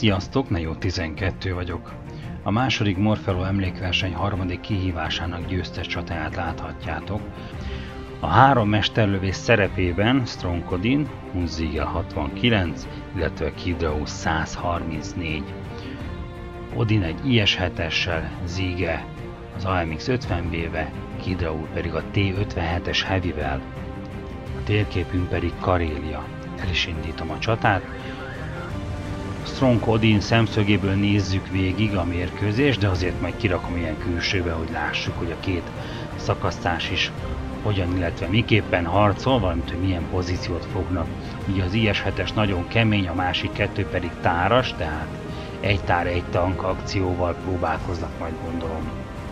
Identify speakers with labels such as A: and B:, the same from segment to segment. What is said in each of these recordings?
A: Sziasztok, Neo12 vagyok. A második Morphello emlékverseny harmadik kihívásának győztes csatáját láthatjátok. A három mesterlövész szerepében Strong Odin, Hunziger 69, illetve Kidraus 134. Odin egy IS-7-essel, Ziege az AMX 50B-vel, Kidraus pedig a T-57-es Heavy-vel. A térképünk pedig Karélia. El is indítom a csatát. Strong Odin szemszögéből nézzük végig a mérkőzést, de azért majd kirakom ilyen külsőbe, hogy lássuk, hogy a két szakasztás is hogyan, illetve miképpen harcol, valamint hogy milyen pozíciót fognak. Ugye az IS-7-es nagyon kemény, a másik kettő pedig táras, tehát egy tár, egy tank akcióval próbálkoznak majd, gondolom.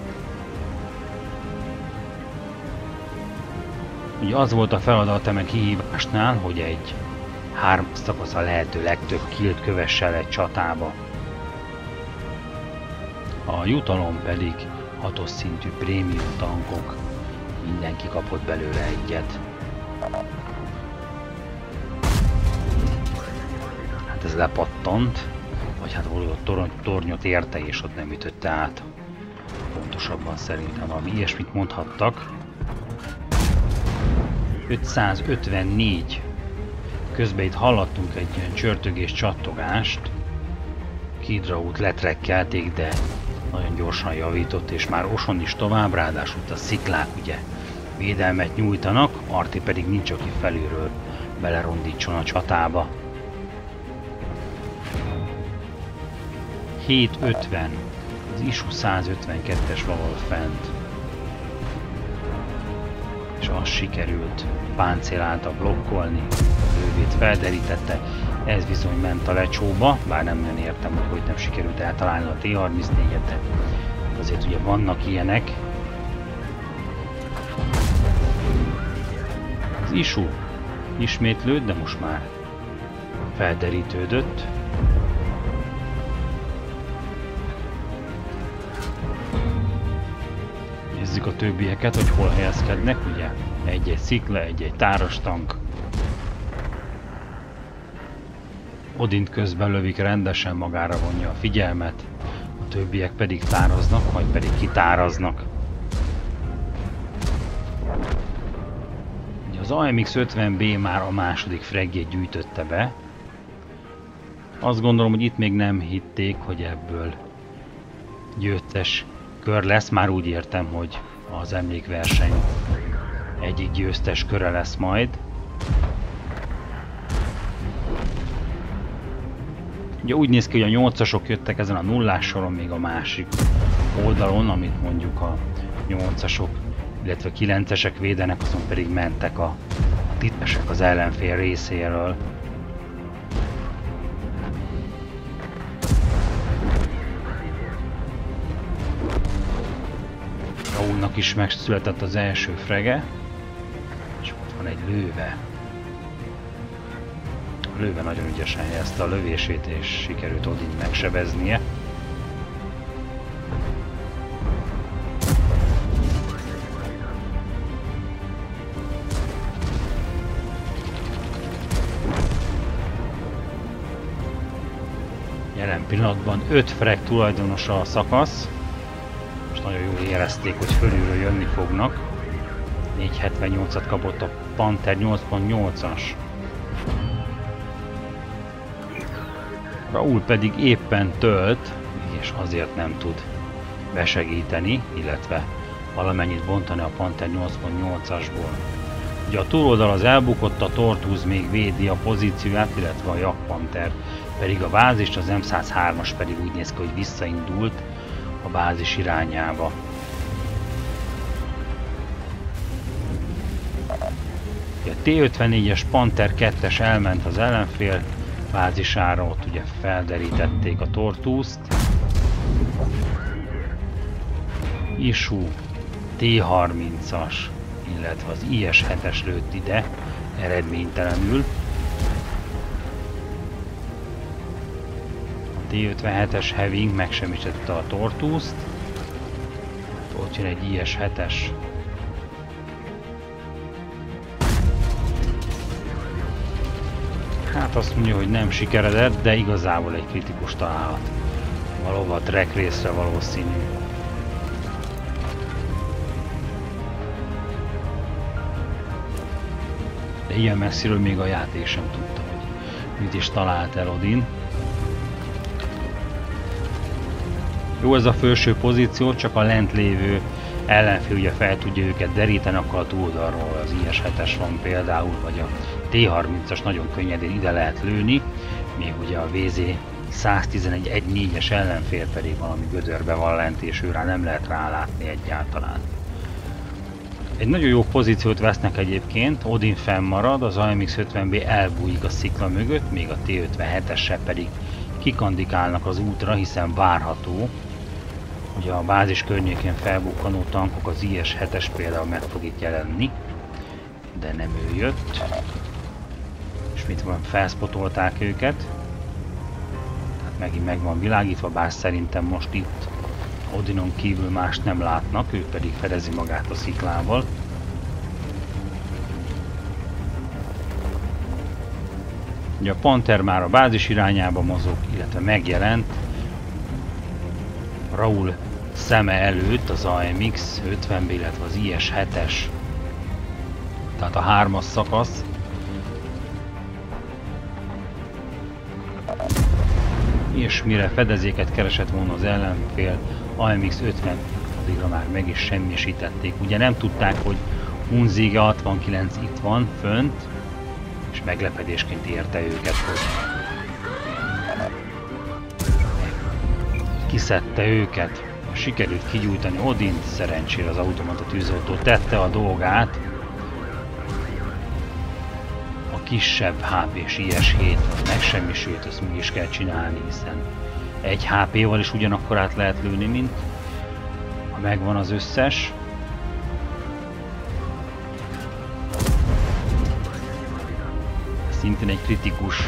A: Ugye az volt a feladat a kihívásnál, hogy egy 3 szakasz a lehető legtöbb killt kövesse egy csatába. A jutalom pedig 6-os szintű prémium tankok. Mindenki kapott belőle egyet. Hát ez lepattant, vagy hát valóban a tornyot érte és ott nem ütötte át. Pontosabban szerintem valami ilyesmit mondhattak. 554. Közben itt hallottunk egy ilyen csörtögés csattogást. Kidraut letrekkelték, de nagyon gyorsan javított, és már oson is tovább, ráadásul a sziklák ugye védelmet nyújtanak, Arti pedig nincs, aki felülről belerondítson a csatába. 750, az ISU 152-es valahol fent. És az sikerült páncél által blokkolni, lővét felderítette, ez bizony ment a lecsóba, bár nem nagyon értem, hogy nem sikerült eltalálni a T-34-et, de azért ugye vannak ilyenek. Az ISU ismétlőd, de most már felderítődött. Nézzük a többieket, hogy hol helyezkednek, ugye? Egy-egy szikla, egy-egy táras tank. Odint közben lövik, rendesen magára vonja a figyelmet, a többiek pedig táraznak, vagy pedig kitáraznak. Ugye az AMX 50B már a második fregjét gyűjtötte be. Azt gondolom, hogy itt még nem hitték, hogy ebből győztes kör lesz, már úgy értem, hogy az emlékverseny egyik győztes köre lesz majd. Ugye úgy néz ki, hogy a 8-asok jöttek ezen a nullás soron, még a másik oldalon, amit mondjuk a 8-asok, illetve 9-esek védenek, azon pedig mentek a titkesek az ellenfél részéről. Raúlnak is megszületett az első frege, és ott van egy lőve. A lőve nagyon ügyesen helyezte a lövését, és sikerült Odin megsebeznie. Jelen pillanatban 5 freg tulajdonosa a szakasz. Most nagyon jól érezték, hogy fölülről jönni fognak. 478-at kapott a Panther 8.8-as. Raúl pedig éppen tölt, és azért nem tud besegíteni, illetve valamennyit bontani a Panther 8.8-asból. Ugye a túloldal az elbukott, a Tortoise még védi a pozícióját, illetve a Jak Panther pedig a bázist, az M103-as pedig úgy néz ki, hogy visszaindult a bázis irányába. A T-54-es Panther 2-es elment az ellenfél bázisára, ott ugye felderítették a Tortoise-t. ISU T-30-as, illetve az IS-7-es lőtt ide, eredménytelenül. A T-57-es Heavy megsemmisítette a Tortoise-t. Ott jön egy IS-7-es. Hát Hát azt mondja, hogy nem sikeredett, de igazából egy kritikus találat. Valóban a track részre valószínű. De ilyen messziről még a játék sem tudta, hogy mit is talált el Odin. Jó ez a felső pozíció, csak a lent lévő ellenfél ugye fel tudja őket deríteni, akkor a túloldalról az IS-7-es van például, vagy a T-30-as nagyon könnyedén ide lehet lőni, még ugye a VZ-111 1.4-es ellenfél pedig valami gödörbe van lent, és őrá nem lehet rálátni egyáltalán. Egy nagyon jó pozíciót vesznek egyébként, Odin fennmarad, az AMX-50B elbújik a szikla mögött, még a T-57-essel pedig kikandikálnak az útra, hiszen várható, hogy a bázis környékén felbukkanó tankok, az IS-7-es például meg fog itt jelenni, de nem ő jött. És mit van, felszpotolták őket. Tehát megint meg van világítva, bár szerintem most itt Odinon kívül mást nem látnak, ő pedig fedezi magát a sziklával. Ugye a Panther már a bázis irányába mozog, illetve megjelent Raúl szeme előtt az AMX 50B, illetve az IS-7-es, tehát a 3-as szakasz. És mire fedezéket keresett volna az ellenfél, AMX 50 addigra már meg is semmisítették. Ugye nem tudták, hogy Hunziger 69 itt van fönt, és meglepedésként érte őket, hogy kiszedte őket. Sikerült kigyújtani Odint, szerencsére az automata tűzoltó tette a dolgát. A kisebb HP-s IS-7 megsemmisült, ezt meg is kell csinálni, hiszen egy HP-val is ugyanakkor át lehet lőni, mint ha megvan az összes. Szintén egy kritikus.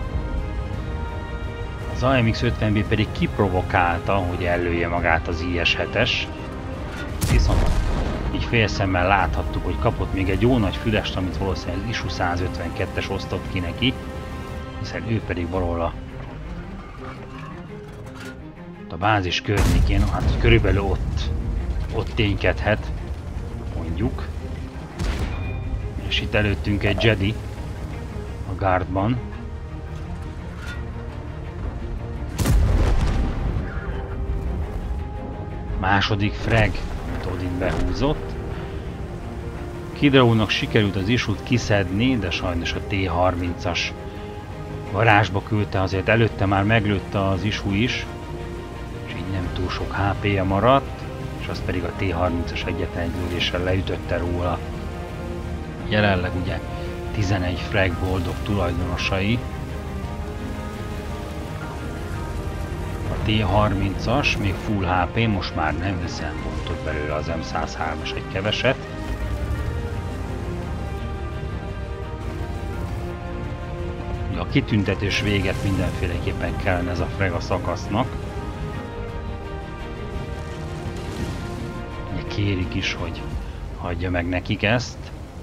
A: Az AMX 50B pedig kiprovokálta, hogy ellője magát az IS-7-es. Viszont így félszemmel láthattuk, hogy kapott még egy jó nagy fülest, amit valószínűleg az ISU 152-es osztott ki neki, hiszen ő pedig valahol a bázis környékén, hát körülbelül ott ténykedhet, mondjuk. És itt előttünk egy Jedi a guardban. Második frag, amit Odin behúzott. Kidraúnak sikerült az isút kiszedni, de sajnos a T-30-as varázsba küldte, azért előtte már meglőtte az isú is, és így nem túl sok HP-ja maradt, és az pedig a T-30-as egyetlen egy lővéssel leütötte róla. Jelenleg ugye 11 frag boldog tulajdonosai. A T-30-as még full HP, most már nem, hiszen bontott belőle az M103-as egy keveset. A kitüntetés véget mindenféleképpen kellene ez a frag a szakasznak. Ugye kérik is, hogy hagyja meg nekik ezt.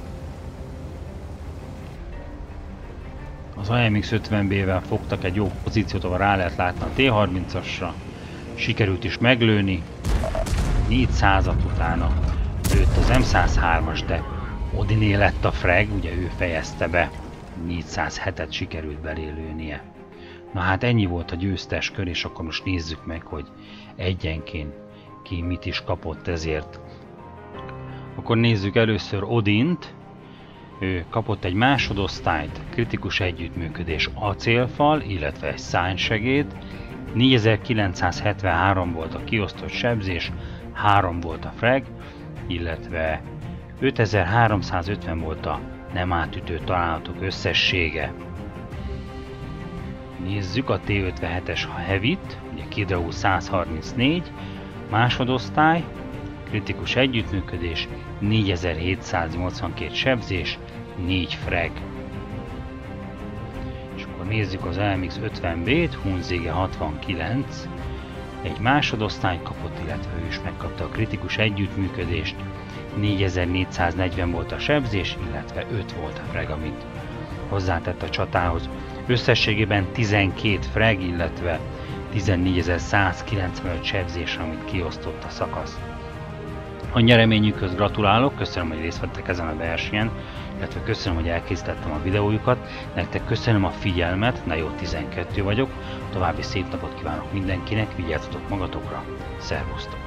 A: Az AMX 50B-vel fogtak egy jó pozíciót, ahol rá lehet látni a T-30-asra. Sikerült is meglőni. 400-at utána lőtt az M103-as, de Odiné lett a frag, ugye ő fejezte be. 407-et sikerült belélőnie. Na hát ennyi volt a győztes kör, és akkor most nézzük meg, hogy egyenként ki mit is kapott ezért. Akkor nézzük először Odint. Ő kapott egy másodosztályt, kritikus együttműködés acélfal, illetve egy szárnysegéd. 4973 volt a kiosztott sebzés, 3 volt a frag, illetve 5350 volt a nem átütő találatok összessége. Nézzük a T-57-es Heavy-t, ugye kidraú 134, másodosztály, kritikus együttműködés, 4782 sebzés, 4 frag. És akkor nézzük az AMX 50B-t, Hunziger 69, egy másodosztály kapott, illetve ő is megkapta a kritikus együttműködést, 4440 volt a sebzés, illetve 5 volt a frag, amit hozzátett a csatához. Összességében 12 frag, illetve 14.195 sebzés, amit kiosztott a szakasz. A nyereményükhöz gratulálok, köszönöm, hogy részt vettek ezen a versenyen, illetve köszönöm, hogy elkészítettem a videójukat. Nektek köszönöm a figyelmet, Nejó 12 vagyok, további szép napot kívánok mindenkinek, vigyázzatok magatokra, szervusztok!